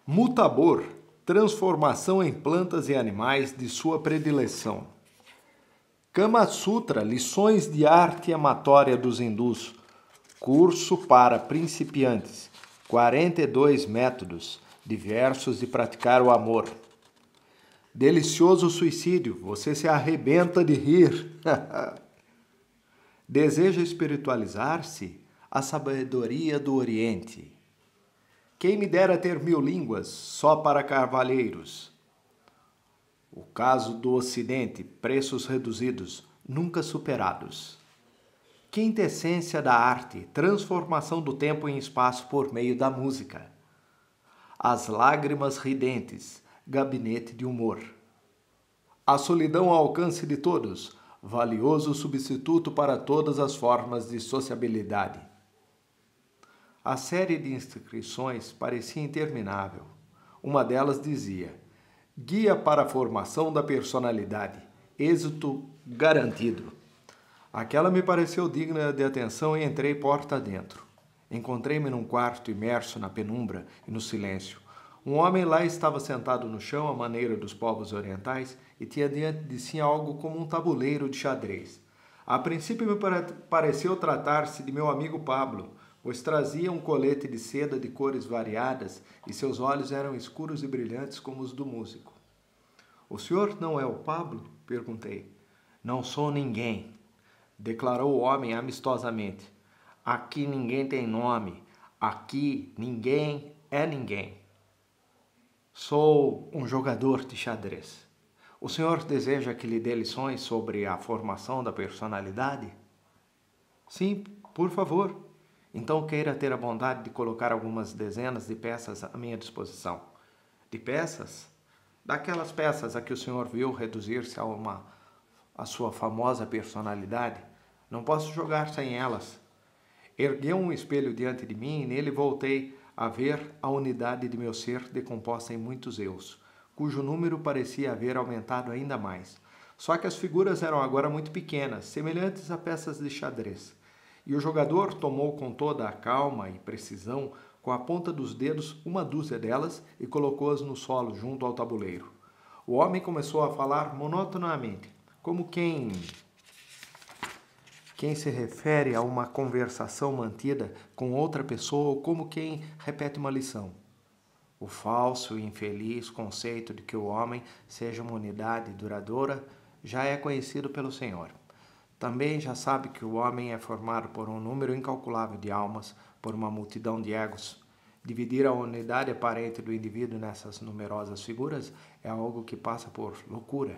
Mutabor, transformação em plantas e animais de sua predileção. Kama Sutra, lições de arte amatória dos hindus. Curso para principiantes. 42 métodos diversos de praticar o amor. Delicioso suicídio, você se arrebenta de rir. Deseja espiritualizar-se? A sabedoria do Oriente. Quem me dera ter 1000 línguas só para cavalheiros. O caso do Ocidente, preços reduzidos, nunca superados. Quintessência da arte, transformação do tempo em espaço por meio da música. As lágrimas ridentes, gabinete de humor. A solidão ao alcance de todos, valioso substituto para todas as formas de sociabilidade. A série de inscrições parecia interminável. Uma delas dizia: Guia para a formação da personalidade. Êxito garantido. Aquela me pareceu digna de atenção e entrei porta dentro. Encontrei-me num quarto imerso na penumbra e no silêncio. Um homem lá estava sentado no chão à maneira dos povos orientais e tinha diante de si algo como um tabuleiro de xadrez. A princípio me pareceu tratar-se de meu amigo Pablo, pois trazia um colete de seda de cores variadas e seus olhos eram escuros e brilhantes como os do músico. O senhor não é o Pablo? Perguntei. Não sou ninguém, declarou o homem amistosamente. Aqui ninguém tem nome. Aqui ninguém é ninguém. Sou um jogador de xadrez. O senhor deseja que lhe dê lições sobre a formação da personalidade? Sim, por favor. Então queira ter a bondade de colocar algumas dezenas de peças à minha disposição. De peças? Daquelas peças a que o senhor viu reduzir-se a sua famosa personalidade. Não posso jogar sem elas. Ergueu um espelho diante de mim e nele voltei a ver a unidade de meu ser decomposta em muitos eus, cujo número parecia haver aumentado ainda mais. Só que as figuras eram agora muito pequenas, semelhantes a peças de xadrez. E o jogador tomou com toda a calma e precisão, com a ponta dos dedos, uma dúzia delas e colocou-as no solo junto ao tabuleiro. O homem começou a falar monotonamente, como quem se refere a uma conversação mantida com outra pessoa ou como quem repete uma lição. O falso e infeliz conceito de que o homem seja uma unidade duradoura já é conhecido pelo Senhor. Também já sabe que o homem é formado por um número incalculável de almas, por uma multidão de egos. Dividir a unidade aparente do indivíduo nessas numerosas figuras é algo que passa por loucura.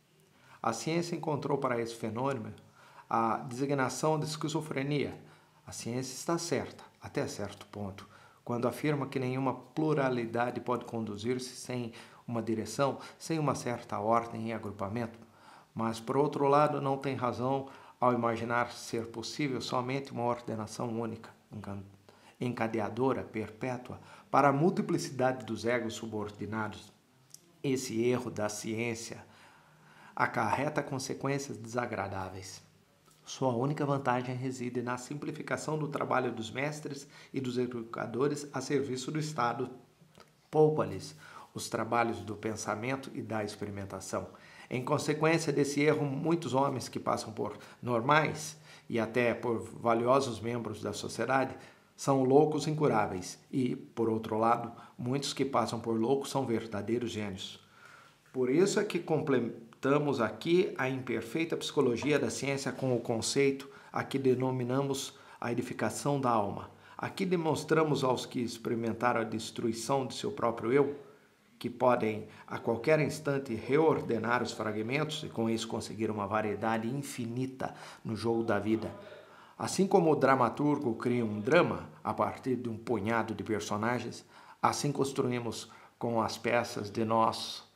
A ciência encontrou para esse fenômeno a designação de esquizofrenia. A ciência está certa, até certo ponto, quando afirma que nenhuma pluralidade pode conduzir-se sem uma direção, sem uma certa ordem e agrupamento. Mas, por outro lado, não tem razão ao imaginar ser possível somente uma ordenação única, encadeadora, perpétua, para a multiplicidade dos egos subordinados. Esse erro da ciência acarreta consequências desagradáveis. Sua única vantagem reside na simplificação do trabalho dos mestres e dos educadores a serviço do Estado. Poupa-lhes os trabalhos do pensamento e da experimentação. Em consequência desse erro, muitos homens que passam por normais e até por valiosos membros da sociedade são loucos incuráveis e, por outro lado, muitos que passam por loucos são verdadeiros gênios. Por isso é que completamos aqui a imperfeita psicologia da ciência com o conceito a que denominamos a edificação da alma. Aqui demonstramos aos que experimentaram a destruição de seu próprio eu, que podem a qualquer instante reordenar os fragmentos e com isso conseguir uma variedade infinita no jogo da vida. Assim como o dramaturgo cria um drama a partir de um punhado de personagens, assim construímos com as peças de nós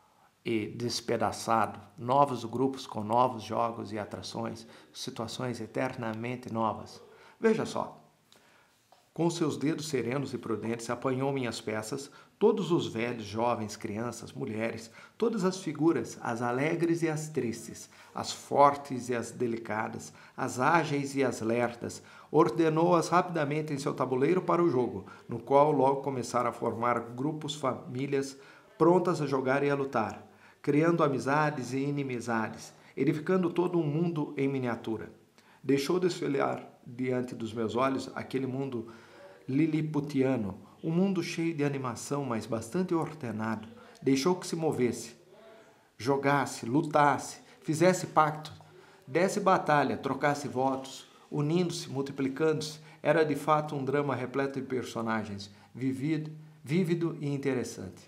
e despedaçado novos grupos com novos jogos e atrações, situações eternamente novas. Veja só, Com seus dedos serenos e prudentes, apanhou minhas peças, todos os velhos, jovens, crianças, mulheres, todas as figuras, as alegres e as tristes, as fortes e as delicadas, as ágeis e as lerdas, ordenou-as rapidamente em seu tabuleiro para o jogo, no qual logo começaram a formar grupos, famílias, prontas a jogar e a lutar, criando amizades e inimizades, edificando todo um mundo em miniatura. Deixou desfilar diante dos meus olhos aquele mundo liliputiano, um mundo cheio de animação, mas bastante ordenado. Deixou que se movesse, jogasse, lutasse, fizesse pacto, desse batalha, trocasse votos, unindo-se, multiplicando-se. Era de fato um drama repleto de personagens, vívido e interessante.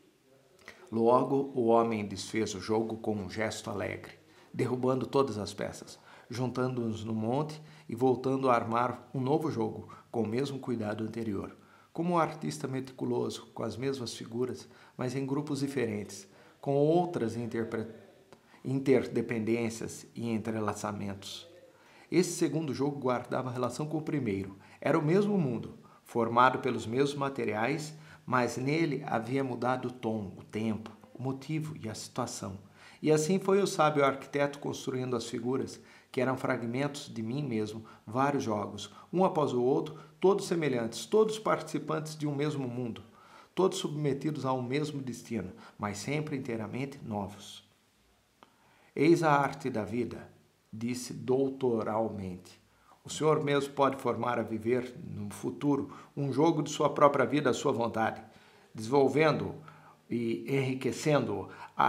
Logo, o homem desfez o jogo com um gesto alegre, derrubando todas as peças, juntando-os no monte e voltando a armar um novo jogo, com o mesmo cuidado anterior. Como um artista meticuloso, com as mesmas figuras, mas em grupos diferentes, com outras interdependências e entrelaçamentos. Esse segundo jogo guardava relação com o primeiro. Era o mesmo mundo, formado pelos mesmos materiais, mas nele havia mudado o tom, o tempo, o motivo e a situação. E assim foi o sábio arquiteto construindo as figuras, que eram fragmentos de mim mesmo, vários jogos, um após o outro, todos semelhantes, todos participantes de um mesmo mundo, todos submetidos a um mesmo destino, mas sempre inteiramente novos. Eis a arte da vida, disse doutoralmente. O senhor mesmo pode formar a viver, no futuro, um jogo de sua própria vida à sua vontade, desenvolvendo-o e enriquecendo-o.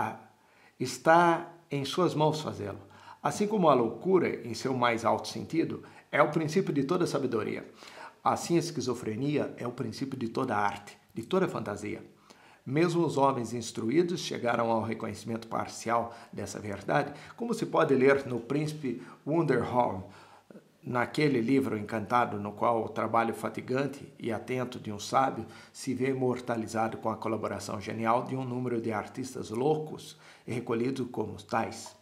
Está em suas mãos fazê-lo. Assim como a loucura, em seu mais alto sentido, é o princípio de toda sabedoria, assim a esquizofrenia é o princípio de toda arte, de toda fantasia. Mesmo os homens instruídos chegaram ao reconhecimento parcial dessa verdade, como se pode ler no Príncipe Wunderhorn, naquele livro encantado no qual o trabalho fatigante e atento de um sábio se vê imortalizado com a colaboração genial de um número de artistas loucos e recolhidos como tais.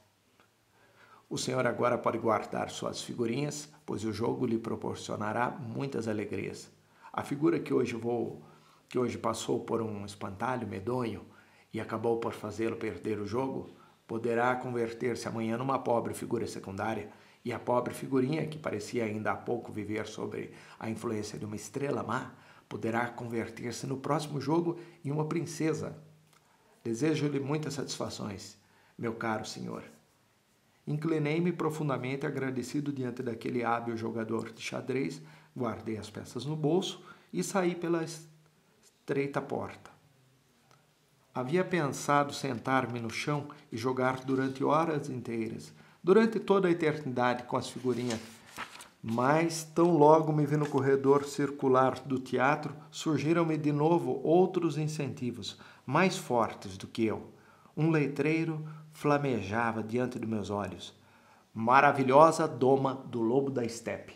O senhor agora pode guardar suas figurinhas, pois o jogo lhe proporcionará muitas alegrias. A figura que hoje passou por um espantalho medonho e acabou por fazê-lo perder o jogo, poderá converter-se amanhã numa pobre figura secundária, e a pobre figurinha, que parecia ainda há pouco viver sob a influência de uma estrela má, poderá converter-se no próximo jogo em uma princesa. Desejo-lhe muitas satisfações, meu caro senhor. Inclinei-me profundamente agradecido diante daquele hábil jogador de xadrez, guardei as peças no bolso e saí pela estreita porta. Havia pensado sentar-me no chão e jogar durante horas inteiras, durante toda a eternidade com as figurinhas, mas tão logo me vi no corredor circular do teatro, surgiram-me de novo outros incentivos, mais fortes do que eu. Um letreiro flamejava diante dos meus olhos. Maravilhosa doma do lobo da estepe.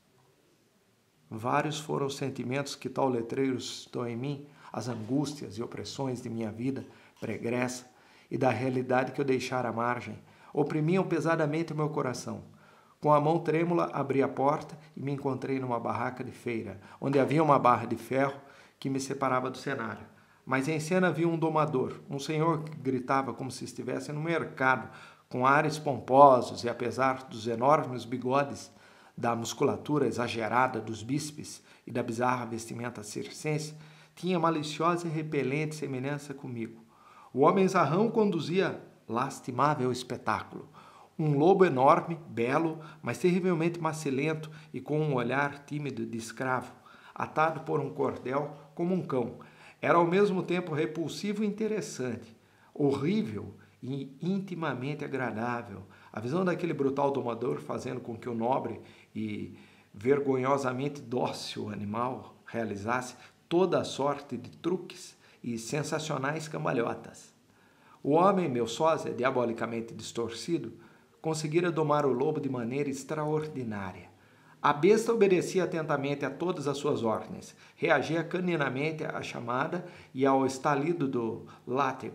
Vários foram os sentimentos que tal letreiro suscitou em mim, as angústias e opressões de minha vida pregressa e da realidade que eu deixara à margem, oprimiam pesadamente o meu coração. Com a mão trêmula, abri a porta e me encontrei numa barraca de feira, onde havia uma barra de ferro que me separava do cenário. Mas em cena havia um domador, um senhor que gritava como se estivesse no mercado, com ares pomposos e, apesar dos enormes bigodes, da musculatura exagerada dos bíceps e da bizarra vestimenta circense, tinha maliciosa e repelente semelhança comigo. O homem zarrão conduzia lastimável espetáculo. Um lobo enorme, belo, mas terrivelmente macilento e com um olhar tímido de escravo, atado por um cordel como um cão. Era ao mesmo tempo repulsivo e interessante, horrível e intimamente agradável. A visão daquele brutal domador fazendo com que o nobre e vergonhosamente dócil animal realizasse toda a sorte de truques e sensacionais cambalhotas. O homem, meu sósia, diabolicamente distorcido, conseguira domar o lobo de maneira extraordinária. A besta obedecia atentamente a todas as suas ordens, reagia caninamente à chamada e ao estalido do látego,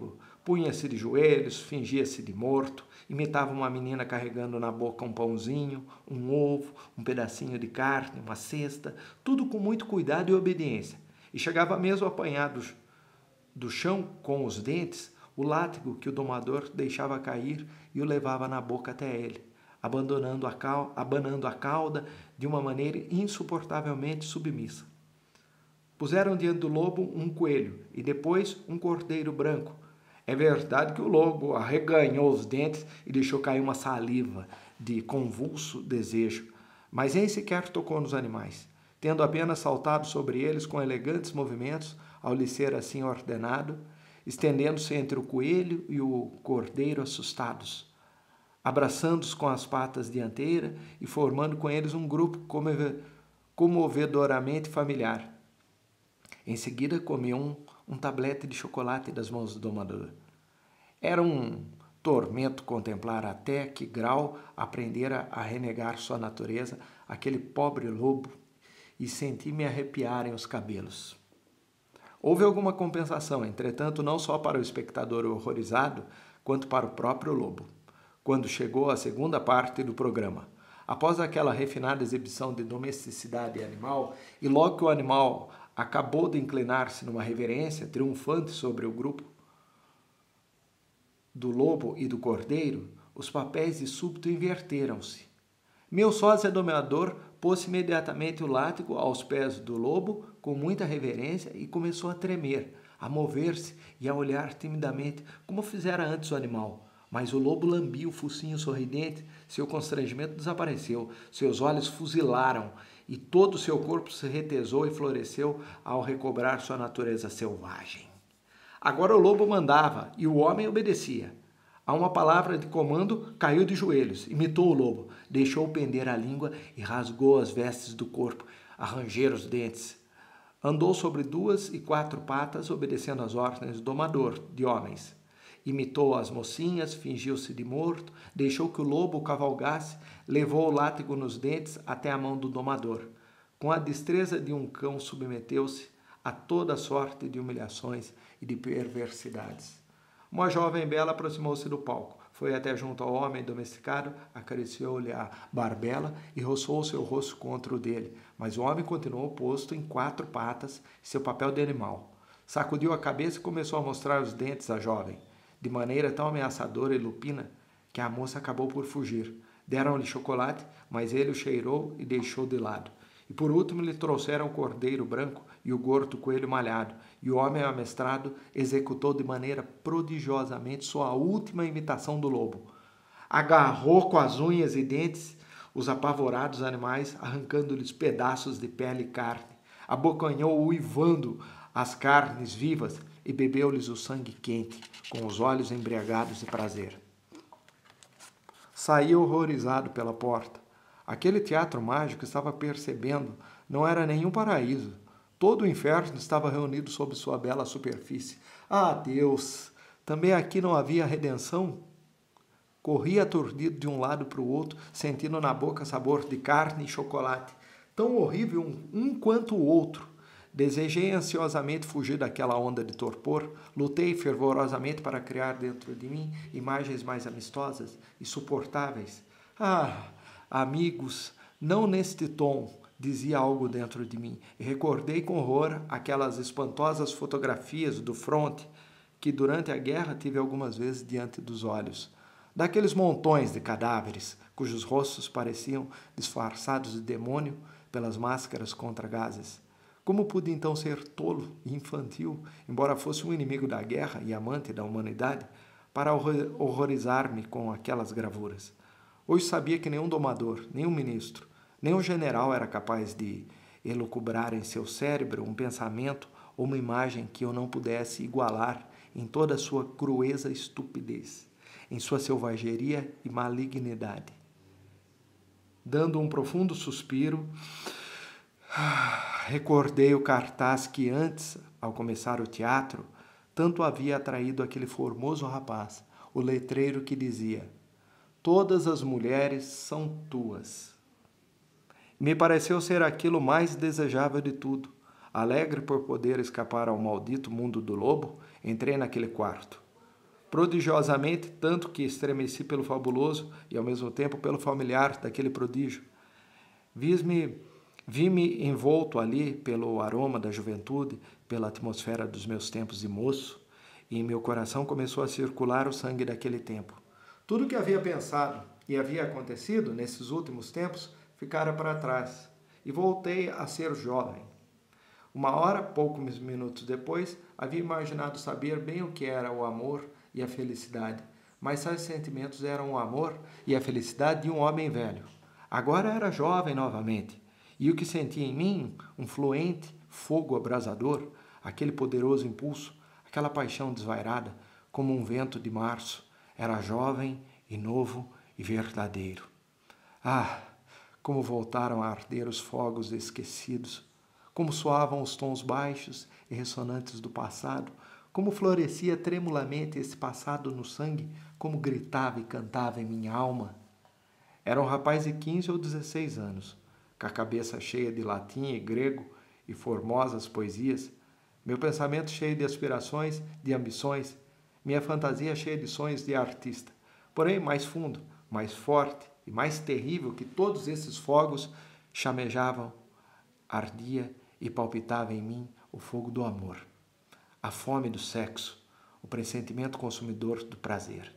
Punha-se de joelhos, fingia-se de morto, imitava uma menina carregando na boca um pãozinho, um ovo, um pedacinho de carne, uma cesta, tudo com muito cuidado e obediência. E chegava mesmo a apanhar do chão com os dentes o látigo que o domador deixava cair e o levava na boca até ele, abanando a cauda de uma maneira insuportavelmente submissa. Puseram diante do lobo um coelho e depois um cordeiro branco. É verdade que o lobo arreganhou os dentes e deixou cair uma saliva de convulso desejo, mas nem sequer tocou nos animais, tendo apenas saltado sobre eles com elegantes movimentos, ao lhe ser assim ordenado, estendendo-se entre o coelho e o cordeiro assustados, abraçando-os com as patas dianteiras e formando com eles um grupo comovedoramente familiar. Em seguida, comiam um tablete de chocolate das mãos do domador. Era um tormento contemplar até que grau aprendera a renegar sua natureza aquele pobre lobo e senti-me arrepiarem os cabelos. Houve alguma compensação, entretanto, não só para o espectador horrorizado, quanto para o próprio lobo, quando chegou a segunda parte do programa. Após aquela refinada exibição de domesticidade animal, e logo que o animal acabou de inclinar-se numa reverência triunfante sobre o grupo do lobo e do cordeiro, os papéis de súbito inverteram-se. Meu sósia domador pôs imediatamente o látigo aos pés do lobo com muita reverência e começou a tremer, a mover-se e a olhar timidamente, como fizera antes o animal. Mas o lobo lambia o focinho sorridente, seu constrangimento desapareceu, seus olhos fuzilaram e todo o seu corpo se retesou e floresceu ao recobrar sua natureza selvagem. Agora o lobo mandava e o homem obedecia. A uma palavra de comando, caiu de joelhos, imitou o lobo, deixou pender a língua e rasgou as vestes do corpo, a ranger os dentes. Andou sobre 2 e 4 patas, obedecendo às ordens do domador de homens. Imitou as mocinhas, fingiu-se de morto, deixou que o lobo o cavalgasse, levou o látigo nos dentes até a mão do domador. Com a destreza de um cão, submeteu-se a toda sorte de humilhações e de perversidades. Uma jovem bela aproximou-se do palco, foi até junto ao homem domesticado, acariciou-lhe a barbela e roçou o seu rosto contra o dele, mas o homem continuou posto em 4 patas, seu papel de animal. Sacudiu a cabeça e começou a mostrar os dentes à jovem, de maneira tão ameaçadora e lupina que a moça acabou por fugir. Deram-lhe chocolate, mas ele o cheirou e deixou de lado. E por último lhe trouxeram o cordeiro branco e o gordo coelho malhado, e o homem amestrado executou de maneira prodigiosamente sua última imitação do lobo. Agarrou com as unhas e dentes os apavorados animais, arrancando-lhes pedaços de pele e carne. Abocanhou uivando as carnes vivas e bebeu-lhes o sangue quente, com os olhos embriagados de prazer. Saiu horrorizado pela porta. Aquele teatro mágico, estava percebendo, não era nenhum paraíso. Todo o inferno estava reunido sob sua bela superfície. Ah, Deus! Também aqui não havia redenção? Corria aturdido de um lado para o outro, sentindo na boca sabor de carne e chocolate. Tão horrível um quanto o outro. Desejei ansiosamente fugir daquela onda de torpor, lutei fervorosamente para criar dentro de mim imagens mais amistosas e suportáveis. Ah, amigos, não neste tom, dizia algo dentro de mim, e recordei com horror aquelas espantosas fotografias do fronte que durante a guerra tive algumas vezes diante dos olhos. Daqueles montões de cadáveres, cujos rostos pareciam disfarçados de demônio pelas máscaras contra gases. Como pude então ser tolo e infantil, embora fosse um inimigo da guerra e amante da humanidade, para horrorizar-me com aquelas gravuras? Hoje sabia que nenhum domador, nenhum ministro, nenhum general era capaz de elucubrar em seu cérebro um pensamento ou uma imagem que eu não pudesse igualar em toda a sua crueza e estupidez, em sua selvageria e malignidade. Dando um profundo suspiro, recordei o cartaz que antes, ao começar o teatro, tanto havia atraído aquele formoso rapaz, o letreiro que dizia: "Todas as mulheres são tuas." Me pareceu ser aquilo mais desejável de tudo. Alegre por poder escapar ao maldito mundo do lobo, entrei naquele quarto. prodigiosamente, tanto que estremeci pelo fabuloso e ao mesmo tempo pelo familiar daquele prodígio. Vi-me envolto ali pelo aroma da juventude, pela atmosfera dos meus tempos de moço, e em meu coração começou a circular o sangue daquele tempo. Tudo que havia pensado e havia acontecido nesses últimos tempos ficara para trás, e voltei a ser jovem. Uma hora, poucos minutos depois, havia imaginado saber bem o que era o amor e a felicidade, mas tais sentimentos eram o amor e a felicidade de um homem velho. Agora era jovem novamente, e o que sentia em mim, um fluente fogo abrasador, aquele poderoso impulso, aquela paixão desvairada, como um vento de março, era jovem e novo e verdadeiro. Ah, como voltaram a arder os fogos esquecidos, como soavam os tons baixos e ressonantes do passado, como florescia tremulamente esse passado no sangue, como gritava e cantava em minha alma. Era um rapaz de 15 ou 16 anos, com a cabeça cheia de latim e grego e formosas poesias, meu pensamento cheio de aspirações, de ambições, minha fantasia cheia de sonhos de artista, porém mais fundo, mais forte e mais terrível que todos esses fogos chamejavam, ardia e palpitava em mim o fogo do amor, a fome do sexo, o pressentimento consumidor do prazer.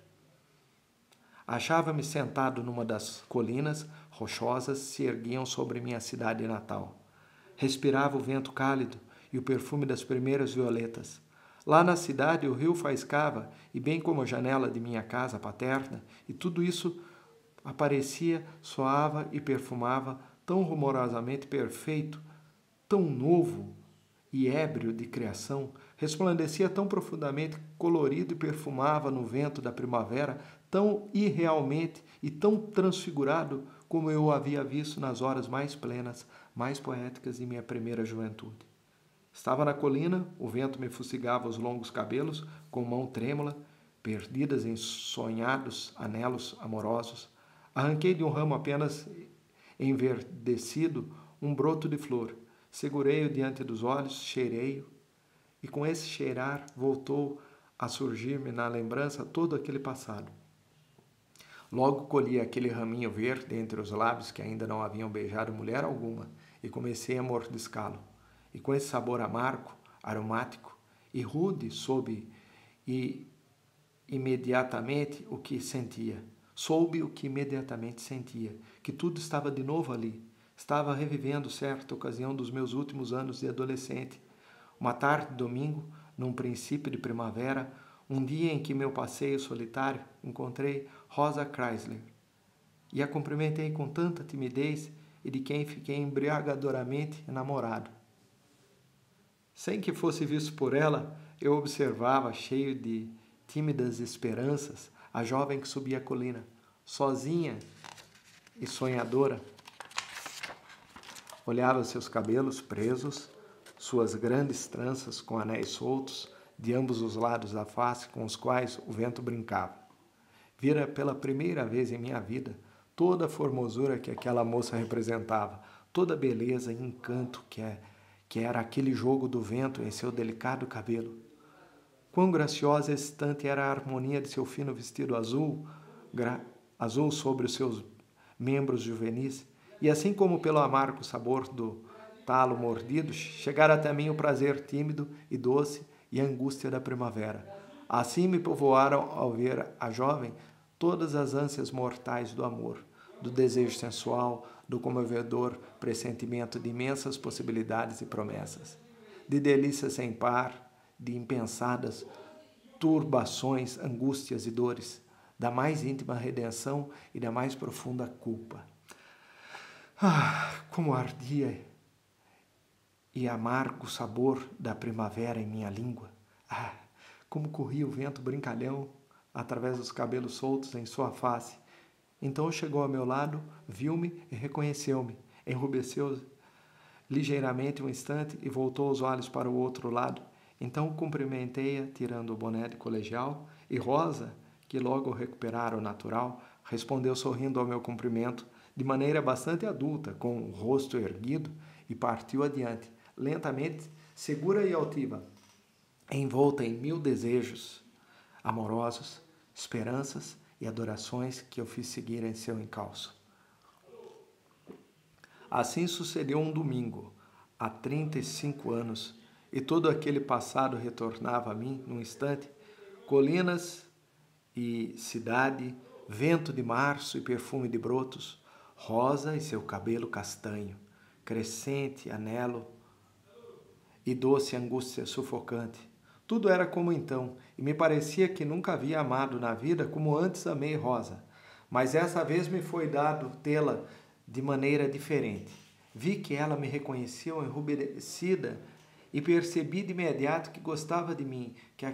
Achava-me sentado numa das colinas rochosas que se erguiam sobre minha cidade natal. Respirava o vento cálido e o perfume das primeiras violetas. Lá na cidade o rio faiscava, e bem como a janela de minha casa paterna, e tudo isso aparecia, soava e perfumava tão rumorosamente perfeito, tão novo e ébrio de criação, resplandecia tão profundamente colorido e perfumava no vento da primavera, tão irrealmente e tão transfigurado como eu o havia visto nas horas mais plenas, mais poéticas de minha primeira juventude. Estava na colina, o vento me fustigava os longos cabelos com mão trêmula, perdidas em sonhados anelos amorosos. Arranquei de um ramo apenas enverdecido um broto de flor. Segurei-o diante dos olhos, cheirei-o, e com esse cheirar voltou a surgir-me na lembrança todo aquele passado. Logo colhi aquele raminho verde entre os lábios que ainda não haviam beijado mulher alguma e comecei a mordiscá-lo. E com esse sabor amargo, aromático e rude soube imediatamente o que sentia. Soube o que imediatamente sentia, que tudo estava de novo ali. Estava revivendo certa ocasião dos meus últimos anos de adolescente. Uma tarde de domingo, num princípio de primavera, um dia em que meu passeio solitário, encontrei Rosa Chrysler e a cumprimentei com tanta timidez e de quem fiquei embriagadoramente enamorado. Sem que fosse visto por ela, eu observava, cheio de tímidas esperanças, a jovem que subia a colina, sozinha e sonhadora. Olhava seus cabelos presos, suas grandes tranças com anéis soltos de ambos os lados da face com os quais o vento brincava. Vira pela primeira vez em minha vida toda a formosura que aquela moça representava, toda a beleza e encanto que era aquele jogo do vento em seu delicado cabelo. Quão graciosa e excitante era a harmonia de seu fino vestido azul, azul sobre os seus membros juvenis, e assim como pelo amargo sabor do talo mordido, chegara até mim o prazer tímido e doce e a angústia da primavera. Assim me povoaram ao ver a jovem todas as ânsias mortais do amor, do desejo sensual, do comovedor pressentimento de imensas possibilidades e promessas, de delícias sem par, de impensadas turbações, angústias e dores, da mais íntima redenção e da mais profunda culpa. Ah, como ardia e amargo sabor da primavera em minha língua. Ah, como corria o vento brincalhão através dos cabelos soltos em sua face. Então chegou ao meu lado, viu-me e reconheceu-me. Enrubesceu ligeiramente um instante e voltou os olhos para o outro lado. Então cumprimentei-a, tirando o boné de colegial, e Rosa, que logo recuperara o natural, respondeu sorrindo ao meu cumprimento, de maneira bastante adulta, com o rosto erguido, e partiu adiante, lentamente, segura e altiva, envolta em mil desejos. amorosos, esperanças e adorações que eu fiz seguir em seu encalço. Assim sucedeu um domingo, há 35 anos, e todo aquele passado retornava a mim num instante, colinas e cidade, vento de março e perfume de brotos, Rosa e seu cabelo castanho, crescente anelo e doce angústia sufocante. Tudo era como então, e me parecia que nunca havia amado na vida como antes amei Rosa. Mas essa vez me foi dado tê-la de maneira diferente. Vi que ela me reconheceu enrubescida e percebi de imediato que gostava de mim, que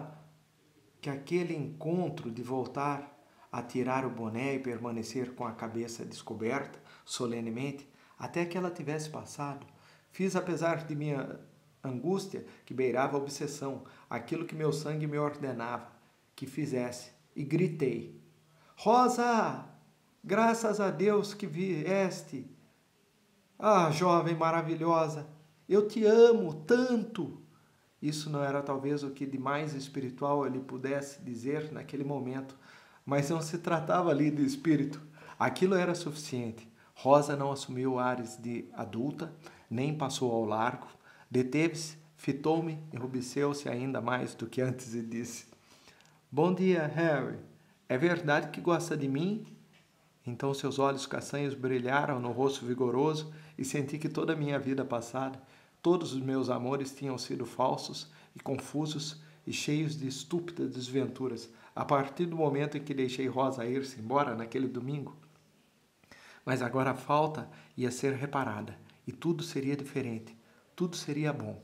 aquele encontro de voltar a tirar o boné e permanecer com a cabeça descoberta, solenemente, até que ela tivesse passado. Fiz, apesar de minha angústia, que beirava a obsessão, aquilo que meu sangue me ordenava que fizesse, e gritei: Rosa! Graças a Deus que vieste! Ah, jovem maravilhosa! Eu te amo tanto! Isso não era talvez o que de mais espiritual ele pudesse dizer naquele momento, mas não se tratava ali de espírito. Aquilo era suficiente. Rosa não assumiu ares de adulta, nem passou ao largo. Deteve-se, fitou-me, enrubesceu-se ainda mais do que antes e disse: Bom dia, Harry. É verdade que gosta de mim? Então seus olhos castanhos brilharam no rosto vigoroso e senti que toda a minha vida passada, todos os meus amores tinham sido falsos e confusos e cheios de estúpidas desventuras, a partir do momento em que deixei Rosa ir-se embora naquele domingo. Mas agora a falta ia ser reparada e tudo seria diferente, tudo seria bom.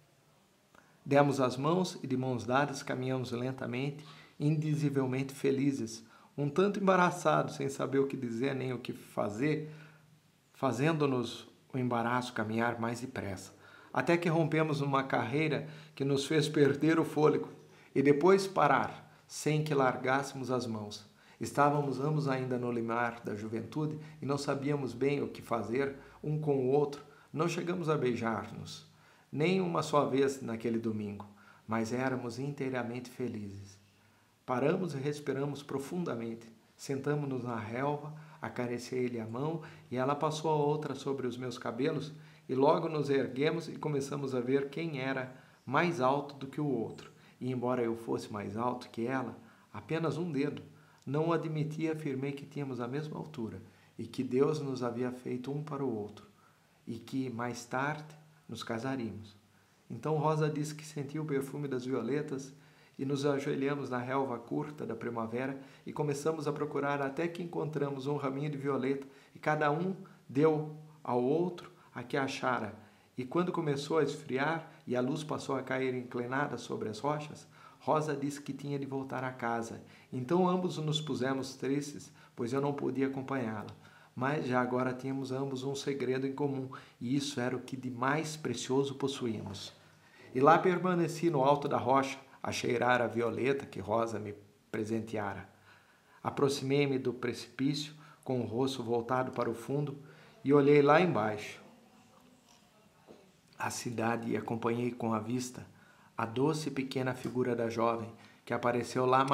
Demos as mãos e de mãos dadas caminhamos lentamente, indizivelmente felizes, um tanto embaraçados, sem saber o que dizer nem o que fazer, fazendo-nos o embaraço caminhar mais depressa, até que rompemos uma carreira que nos fez perder o fôlego e depois parar, sem que largássemos as mãos. Estávamos ambos ainda no limiar da juventude e não sabíamos bem o que fazer um com o outro. Não chegamos a beijar-nos, nem uma só vez naquele domingo, mas éramos inteiramente felizes. Paramos e respiramos profundamente. Sentamos-nos na relva, acariciei-lhe a mão e ela passou a outra sobre os meus cabelos e logo nos erguemos e começamos a ver quem era mais alto do que o outro. E embora eu fosse mais alto que ela, apenas um dedo, não o admiti e afirmei que tínhamos a mesma altura e que Deus nos havia feito um para o outro e que mais tarde nos casaríamos. Então Rosa disse que sentia o perfume das violetas e nos ajoelhamos na relva curta da primavera e começamos a procurar até que encontramos um raminho de violeta e cada um deu ao outro a que achara. E quando começou a esfriar e a luz passou a cair inclinada sobre as rochas, Rosa disse que tinha de voltar a casa. Então ambos nos pusemos tristes, pois eu não podia acompanhá-la. Mas já agora tínhamos ambos um segredo em comum, e isso era o que de mais precioso possuíamos. E lá permaneci no alto da rocha, a cheirar a violeta que Rosa me presenteara. Aproximei-me do precipício, com o rosto voltado para o fundo, e olhei lá embaixo a cidade e acompanhei com a vista a doce e pequena figura da jovem, que apareceu lá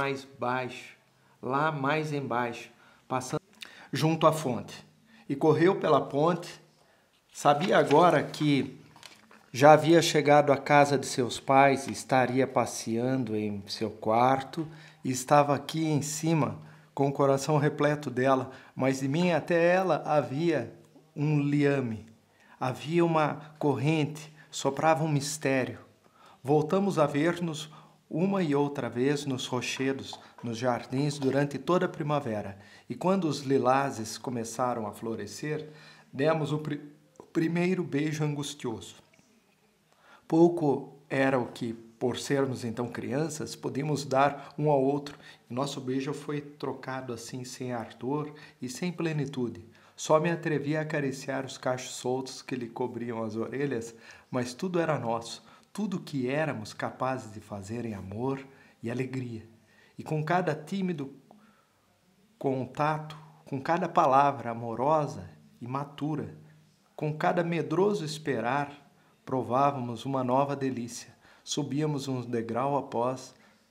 mais embaixo, passando junto à fonte. E correu pela ponte. Sabia agora que já havia chegado à casa de seus pais e estaria passeando em seu quarto e estava aqui em cima com o coração repleto dela, mas de mim até ela havia um liame, havia uma corrente, soprava um mistério. Voltamos a ver-nos uma e outra vez nos rochedos, nos jardins durante toda a primavera, e quando os lilazes começaram a florescer, demos o primeiro beijo angustioso. Pouco era o que, por sermos então crianças, podíamos dar um ao outro, e nosso beijo foi trocado assim sem ardor e sem plenitude. Só me atrevi a acariciar os cachos soltos que lhe cobriam as orelhas, mas tudo era nosso, tudo o que éramos capazes de fazer em amor e alegria. E com cada tímido contato, com cada palavra amorosa e matura, com cada medroso esperar, provávamos uma nova delícia, subíamos um degrau após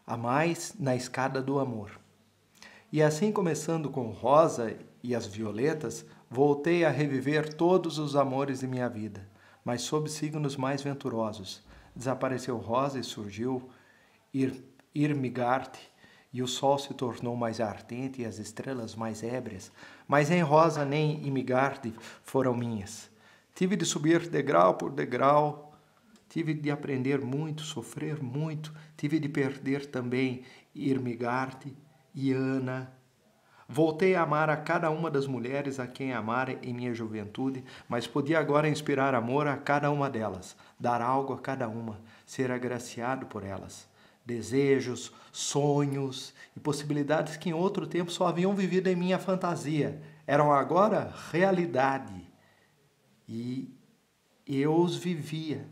a mais na escada do amor. E assim, começando com Rosa e as violetas, voltei a reviver todos os amores de minha vida, mas sob signos mais venturosos. Desapareceu Rosa e surgiu Irmigard, e o sol se tornou mais ardente e as estrelas mais ébrias. Mas nem Rosa nem Irmigard foram minhas. Tive de subir degrau por degrau, tive de aprender muito, sofrer muito, tive de perder também Irmigard e Ana. Voltei a amar a cada uma das mulheres a quem amara em minha juventude, mas podia agora inspirar amor a cada uma delas, dar algo a cada uma, ser agraciado por elas. Desejos, sonhos e possibilidades que em outro tempo só haviam vivido em minha fantasia, eram agora realidade. E eu os vivia.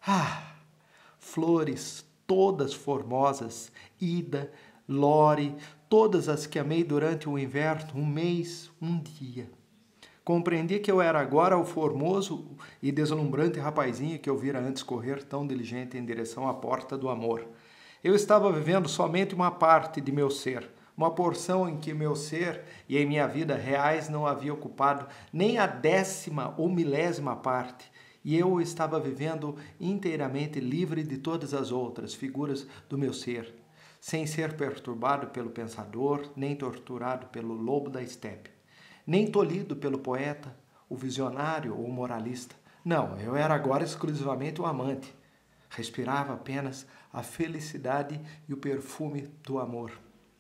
Flores, todas formosas, Ida, Lore, todas as que amei durante o inverno, um mês, um dia. Compreendi que eu era agora o formoso e deslumbrante rapazinho que eu vira antes correr tão diligente em direção à porta do amor. Eu estava vivendo somente uma parte de meu ser, uma porção em que meu ser e em minha vida reais não havia ocupado nem a 10ª ou 1000ª parte, e eu estava vivendo inteiramente livre de todas as outras figuras do meu ser, sem ser perturbado pelo pensador, nem torturado pelo lobo da estepe, nem tolhido pelo poeta, o visionário ou o moralista. Não, eu era agora exclusivamente um amante. Respirava apenas a felicidade e o perfume do amor.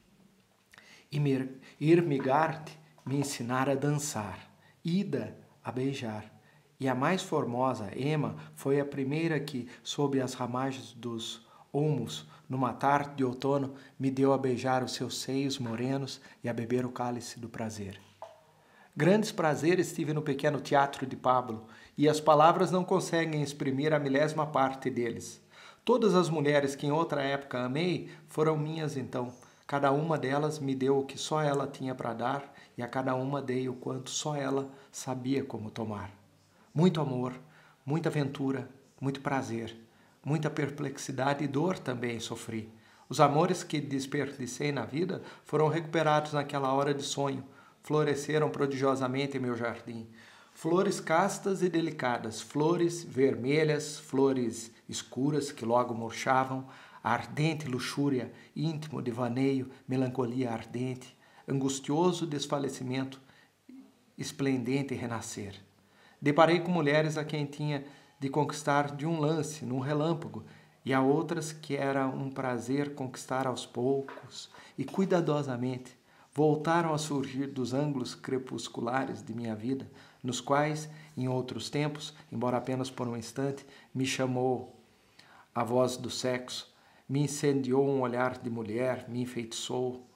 Irmigard me ensinara a dançar, Ida a beijar, e a mais formosa, Emma, foi a primeira que, sob as ramagens dos olmos, numa tarde de outono, me deu a beijar os seus seios morenos e a beber o cálice do prazer. Grandes prazeres tive no pequeno teatro de Pablo, e as palavras não conseguem exprimir a 1000ª parte deles. Todas as mulheres que em outra época amei foram minhas então. Cada uma delas me deu o que só ela tinha para dar, e a cada uma dei o quanto só ela sabia como tomar. Muito amor, muita aventura, muito prazer, muita perplexidade e dor também sofri. Os amores que desperdicei na vida foram recuperados naquela hora de sonho, floresceram prodigiosamente em meu jardim. Flores castas e delicadas, flores vermelhas, flores escuras que logo murchavam, ardente luxúria, íntimo devaneio, melancolia ardente, angustioso desfalecimento, esplendente renascer. Deparei com mulheres a quem tinha de conquistar de um lance, num relâmpago, e a outras que era um prazer conquistar aos poucos e cuidadosamente, voltaram a surgir dos ângulos crepusculares de minha vida, nos quais, em outros tempos, embora apenas por um instante, me chamou a voz do sexo, me incendiou um olhar de mulher, me enfeitiçou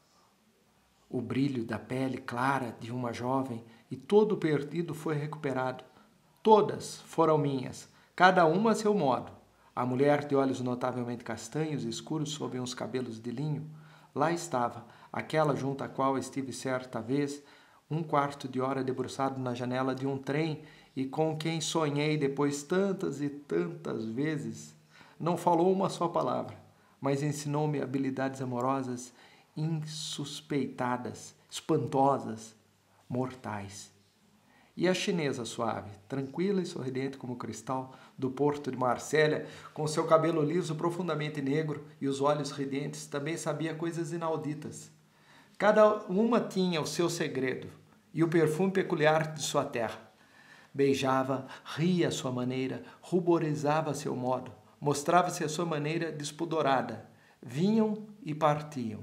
o brilho da pele clara de uma jovem, e todo o perdido foi recuperado. Todas foram minhas, cada uma a seu modo. A mulher de olhos notavelmente castanhos e escuros sob uns cabelos de linho, lá estava, aquela junto à qual estive certa vez, um quarto de hora debruçado na janela de um trem e com quem sonhei depois tantas e tantas vezes. Não falou uma só palavra, mas ensinou-me habilidades amorosas insuspeitadas, espantosas, mortais. E a chinesa suave, tranquila e sorridente como cristal do porto de Marsella, com seu cabelo liso profundamente negro e os olhos ridentes, também sabia coisas inauditas. Cada uma tinha o seu segredo e o perfume peculiar de sua terra. Beijava, ria à sua maneira, ruborizava a seu modo, mostrava-se à sua maneira despudorada. Vinham e partiam.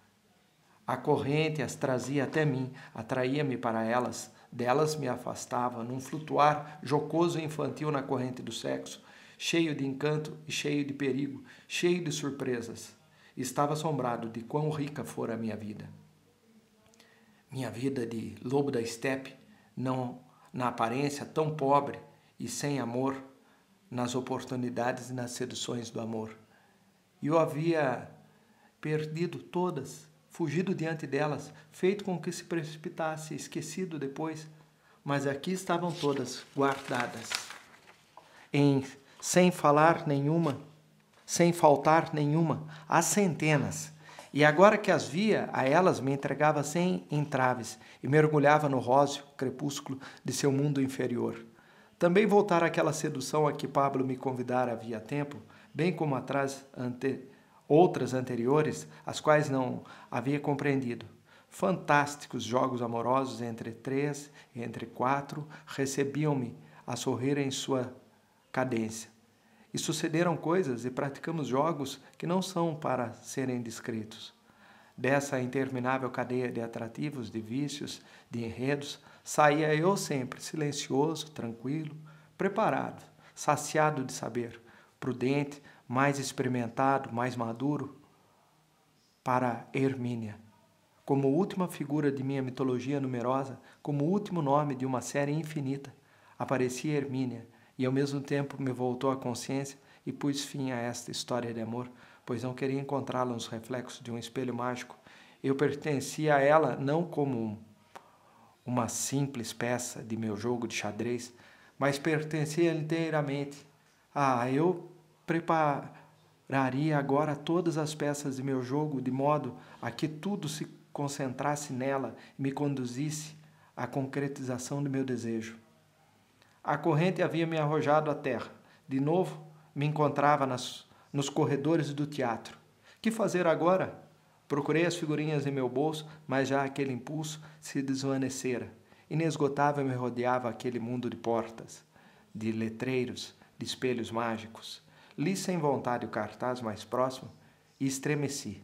A corrente as trazia até mim, atraía-me para elas, delas me afastava, num flutuar jocoso e infantil na corrente do sexo, cheio de encanto e cheio de perigo, cheio de surpresas. Estava assombrado de quão rica fora a minha vida. Minha vida de lobo da estepe, não na aparência tão pobre e sem amor, nas oportunidades e nas seduções do amor. E eu havia perdido todas, fugido diante delas, feito com que se precipitasse, esquecido depois, mas aqui estavam todas guardadas, sem falar nenhuma, sem faltar nenhuma, às centenas. E agora que as via, a elas me entregava sem entraves e mergulhava no róseo crepúsculo de seu mundo inferior. Também voltara àquela sedução a que Pablo me convidara havia tempo, bem como atrás outras anteriores, as quais não havia compreendido. Fantásticos jogos amorosos entre 3 e entre 4 recebiam-me a sorrir em sua cadência. E sucederam coisas e praticamos jogos que não são para serem descritos. Dessa interminável cadeia de atrativos, de vícios, de enredos, saía eu sempre silencioso, tranquilo, preparado, saciado de saber, prudente, mais experimentado, mais maduro, para Hermínia. Como última figura de minha mitologia numerosa, como último nome de uma série infinita, aparecia Hermínia, e ao mesmo tempo me voltou a consciência e pus fim a esta história de amor, pois não queria encontrá-la nos reflexos de um espelho mágico. Eu pertencia a ela não como uma simples peça de meu jogo de xadrez, mas pertencia inteiramente. Eu prepararia agora todas as peças de meu jogo de modo a que tudo se concentrasse nela e me conduzisse à concretização do meu desejo. A corrente havia me arrojado à terra. De novo, me encontrava nos corredores do teatro. Que fazer agora? Procurei as figurinhas em meu bolso, mas já aquele impulso se desvanecera. Inesgotável me rodeava aquele mundo de portas, de letreiros, de espelhos mágicos. Li sem vontade o cartaz mais próximo e estremeci.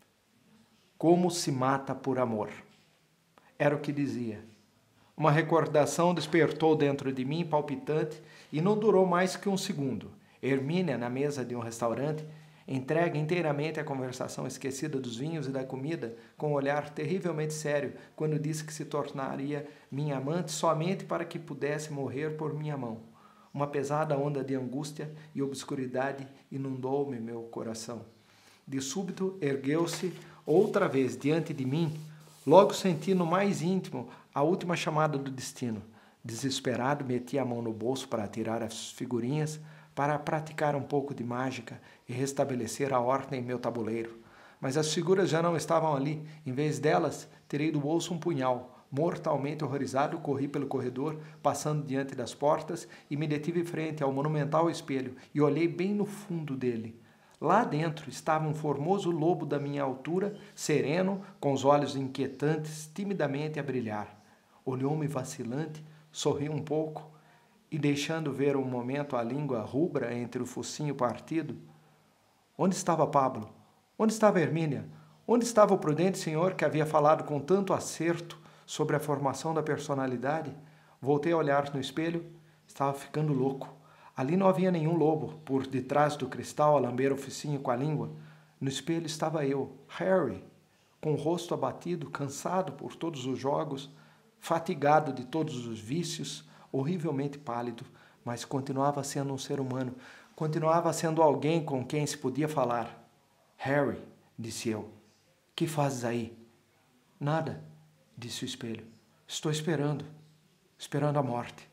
Como se mata por amor. Era o que dizia. Uma recordação despertou dentro de mim, palpitante, e não durou mais que um segundo. Hermínia, na mesa de um restaurante, entregue inteiramente à conversação esquecida dos vinhos e da comida, com um olhar terrivelmente sério, quando disse que se tornaria minha amante somente para que pudesse morrer por minha mão. Uma pesada onda de angústia e obscuridade inundou-me meu coração. De súbito, ergueu-se outra vez diante de mim. Logo senti no mais íntimo a última chamada do destino. Desesperado, meti a mão no bolso para tirar as figurinhas, para praticar um pouco de mágica e restabelecer a ordem em meu tabuleiro. Mas as figuras já não estavam ali. Em vez delas, tirei do bolso um punhal. Mortalmente horrorizado, corri pelo corredor, passando diante das portas, e me detive frente ao monumental espelho e olhei bem no fundo dele. Lá dentro estava um formoso lobo da minha altura, sereno, com os olhos inquietantes, timidamente a brilhar. Olhou-me vacilante, sorriu um pouco e, deixando ver um momento a língua rubra entre o focinho partido: onde estava Pablo? Onde estava Hermínia? Onde estava o prudente senhor que havia falado com tanto acerto sobre a formação da personalidade? Voltei a olhar no espelho. Estava ficando louco. Ali não havia nenhum lobo, por detrás do cristal, a lamber o focinho com a língua. No espelho estava eu, Harry, com o rosto abatido, cansado por todos os jogos, fatigado de todos os vícios, horrivelmente pálido, mas continuava sendo um ser humano, continuava sendo alguém com quem se podia falar. Harry, disse eu, que fazes aí? Nada, disse o espelho. Estou esperando a morte.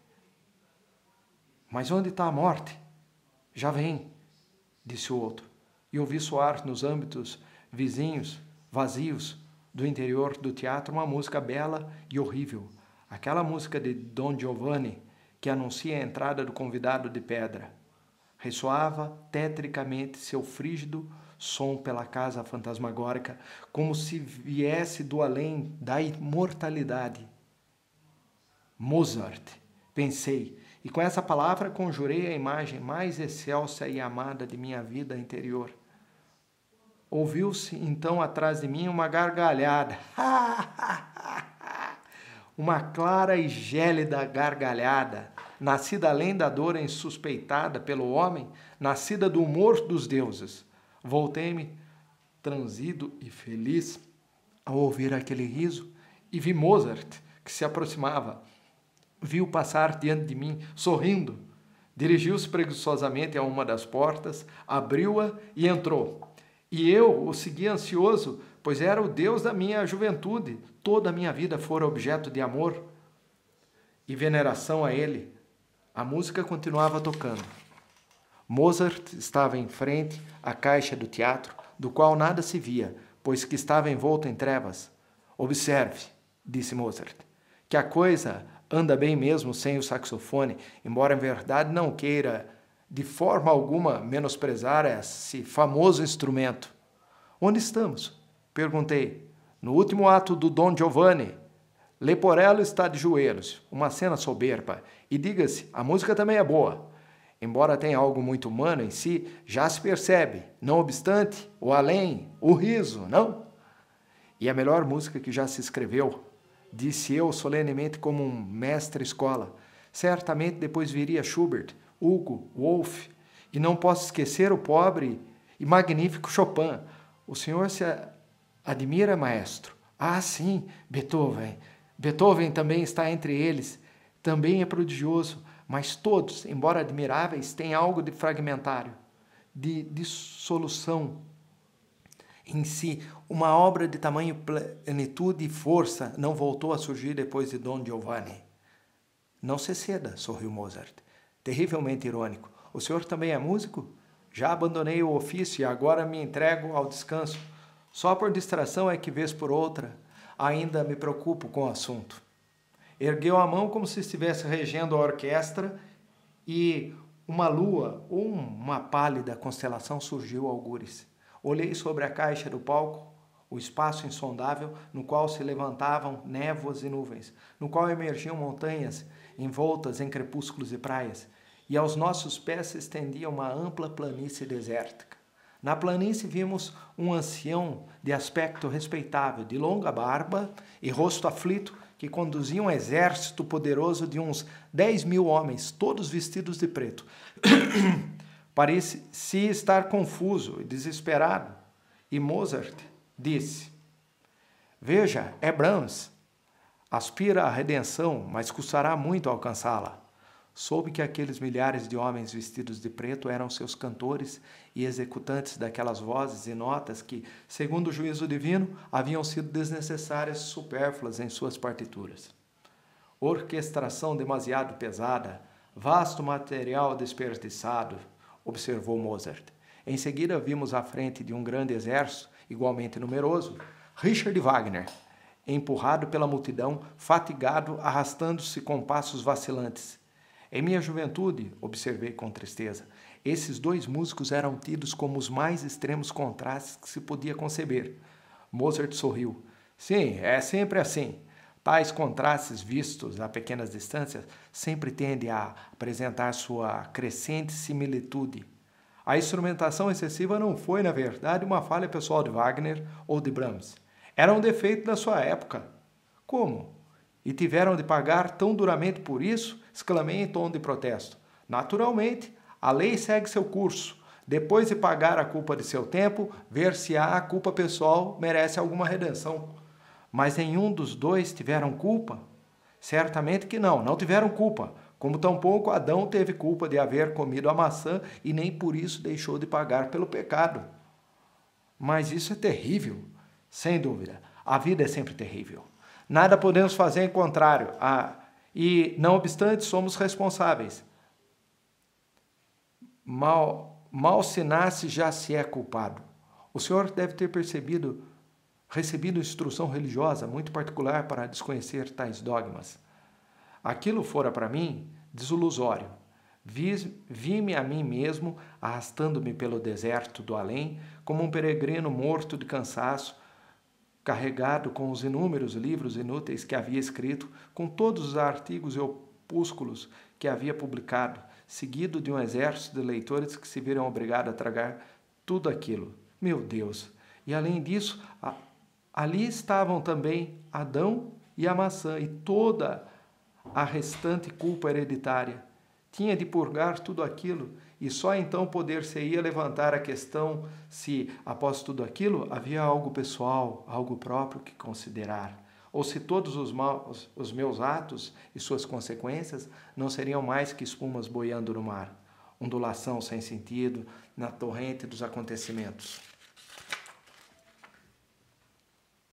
Mas onde está a morte? Já vem, disse o outro, e ouvi soar nos âmbitos vizinhos, vazios, do interior do teatro uma música bela e horrível, aquela música de Don Giovanni que anuncia a entrada do convidado de pedra. Ressoava tetricamente seu frígido som pela casa fantasmagórica, como se viesse do além da imortalidade. Mozart, pensei, e com essa palavra conjurei a imagem mais excelsa e amada de minha vida interior. Ouviu-se então atrás de mim uma gargalhada. Uma clara e gélida gargalhada, nascida além da dor insuspeitada pelo homem, nascida do humor dos deuses. Voltei-me, transido e feliz, ao ouvir aquele riso, e vi Mozart, que se aproximava. Viu passar diante de mim, sorrindo. Dirigiu-se preguiçosamente a uma das portas, abriu-a e entrou. E eu o segui ansioso, pois era o Deus da minha juventude. Toda a minha vida fora objeto de amor e veneração a ele. A música continuava tocando. Mozart estava em frente à caixa do teatro, do qual nada se via, pois que estava envolto em trevas. Observe, disse Mozart, que a coisa anda bem mesmo sem o saxofone, embora em verdade não queira de forma alguma menosprezar esse famoso instrumento. Onde estamos? Perguntei. No último ato do Don Giovanni. Leporello está de joelhos, uma cena soberba. E diga-se, a música também é boa. Embora tenha algo muito humano em si, já se percebe, não obstante, o além, o riso, não? E a melhor música que já se escreveu, disse eu solenemente como um mestre-escola. Certamente depois viria Schubert, Hugo, Wolff, e não posso esquecer o pobre e magnífico Chopin. O senhor se admira, maestro? Ah, sim, Beethoven. Beethoven também está entre eles. Também é prodigioso, mas todos, embora admiráveis, têm algo de fragmentário, de dissolução em si. Uma obra de tamanho plenitude e força não voltou a surgir depois de Don Giovanni. Não se ceda, sorriu Mozart, terrivelmente irônico. O senhor também é músico? Já abandonei o ofício e agora me entrego ao descanso. Só por distração é que, vez por outra, ainda me preocupo com o assunto. Ergueu a mão como se estivesse regendo a orquestra e uma lua ou uma pálida constelação surgiu algures. Olhei sobre a caixa do palco, o espaço insondável no qual se levantavam névoas e nuvens, no qual emergiam montanhas envoltas em crepúsculos e praias, e aos nossos pés se estendia uma ampla planície desértica. Na planície vimos um ancião de aspecto respeitável, de longa barba e rosto aflito, que conduzia um exército poderoso de uns 10.000 homens, todos vestidos de preto. Parecia estar confuso e desesperado. E Mozart disse: Veja, é Brahms. Aspira à redenção, mas custará muito alcançá-la. Soube que aqueles milhares de homens vestidos de preto eram seus cantores e executantes daquelas vozes e notas que, segundo o juízo divino, haviam sido desnecessárias e supérfluas em suas partituras. Orquestração demasiado pesada, vasto material desperdiçado, observou Mozart. Em seguida vimos à frente de um grande exército, igualmente numeroso, Richard Wagner, empurrado pela multidão, fatigado, arrastando-se com passos vacilantes. Em minha juventude, observei com tristeza, esses dois músicos eram tidos como os mais extremos contrastes que se podia conceber. Mozart sorriu. Sim, é sempre assim. Tais contrastes vistos a pequenas distâncias sempre tendem a apresentar sua crescente similitude. A instrumentação excessiva não foi, na verdade, uma falha pessoal de Wagner ou de Brahms. Era um defeito da sua época. Como? E tiveram de pagar tão duramente por isso? Exclamei em tom de protesto. Naturalmente, a lei segue seu curso. Depois de pagar a culpa de seu tempo, ver se a culpa pessoal merece alguma redenção. Mas nenhum dos dois tiveram culpa? Certamente que não tiveram culpa. Como tampouco Adão teve culpa de haver comido a maçã e nem por isso deixou de pagar pelo pecado. Mas isso é terrível. Sem dúvida, a vida é sempre terrível. Nada podemos fazer em contrário, e, não obstante, somos responsáveis. Mal se nasce, já se é culpado. O senhor deve ter recebido instrução religiosa muito particular para desconhecer tais dogmas. Aquilo fora para mim desilusório. Vi-me a mim mesmo arrastando-me pelo deserto do além, como um peregrino morto de cansaço, carregado com os inúmeros livros inúteis que havia escrito, com todos os artigos e opúsculos que havia publicado, seguido de um exército de leitores que se viram obrigados a tragar tudo aquilo. Meu Deus! E além disso, ali estavam também Adão e a maçã e toda a restante culpa hereditária. Tinha de purgar tudo aquilo e só então poder-se-ia levantar a questão se, após tudo aquilo, havia algo pessoal, algo próprio que considerar, ou se todos os meus atos e suas consequências não seriam mais que espumas boiando no mar, ondulação sem sentido na torrente dos acontecimentos.